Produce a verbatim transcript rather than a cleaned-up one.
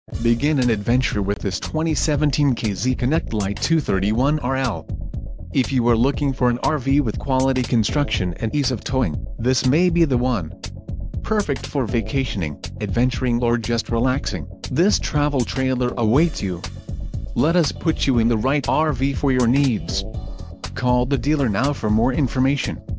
Begin an adventure with this twenty seventeen K Z Connect Lite two thirty-one R L. If you are looking for an R V with quality construction and ease of towing, this may be the one. Perfect for vacationing, adventuring or just relaxing, this travel trailer awaits you. Let us put you in the right R V for your needs. Call the dealer now for more information.